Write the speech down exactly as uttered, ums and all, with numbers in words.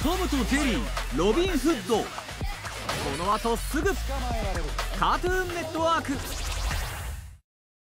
トムとジェリーロビンフッド。この後すぐカートゥーンネットワーク。